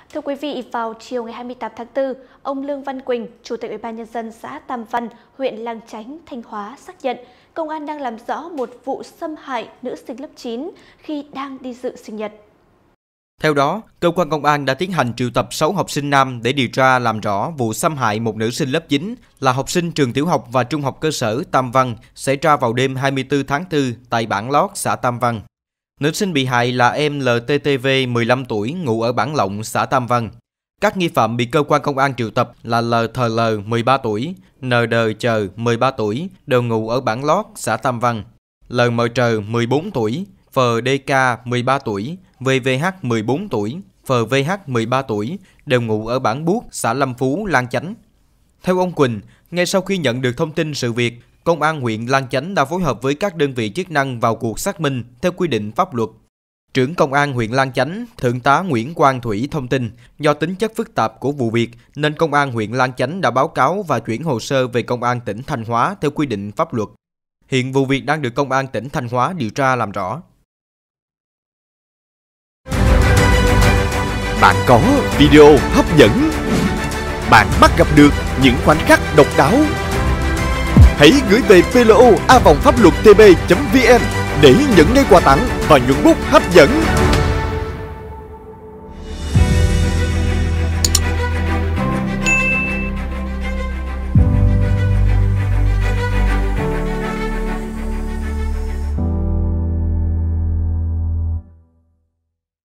Thưa quý vị, vào chiều ngày 28 tháng 4, ông Lương Văn Quỳnh, Chủ tịch Ủy ban Nhân dân xã Tam Văn, huyện Lang Chánh, Thanh Hóa xác nhận công an đang làm rõ một vụ xâm hại nữ sinh lớp 9 khi đang đi dự sinh nhật. Theo đó, cơ quan công an đã tiến hành triệu tập 6 học sinh nam để điều tra làm rõ vụ xâm hại một nữ sinh lớp 9 là học sinh trường tiểu học và trung học cơ sở Tam Văn xảy ra vào đêm 24 tháng 4 tại bản Lót, xã Tam Văn. Nữ sinh bị hại là em LTTV 15 tuổi ngụ ở bản Lộng, xã Tam Văn. Các nghi phạm bị cơ quan công an triệu tập là LTL 13 tuổi, NDC 13 tuổi, đều ngụ ở bản Lót, xã Tam Văn, LMT 14 tuổi, FDK 13 tuổi, VVH 14 tuổi, FVH 13 tuổi, đều ngụ ở bản Buốt, xã Lâm Phú, Lang Chánh. Theo ông Quỳnh, ngay sau khi nhận được thông tin sự việc, Công an huyện Lang Chánh đã phối hợp với các đơn vị chức năng vào cuộc xác minh theo quy định pháp luật. Trưởng Công an huyện Lang Chánh, Thượng tá Nguyễn Quang Thủy thông tin, do tính chất phức tạp của vụ việc nên Công an huyện Lang Chánh đã báo cáo và chuyển hồ sơ về Công an tỉnh Thanh Hóa theo quy định pháp luật. Hiện vụ việc đang được Công an tỉnh Thanh Hóa điều tra làm rõ. Bạn có video hấp dẫn, bạn bắt gặp được những khoảnh khắc độc đáo. Hãy gửi về plo@phapluottb.vn để nhận ngay quà tặng và nhuận bút hấp dẫn.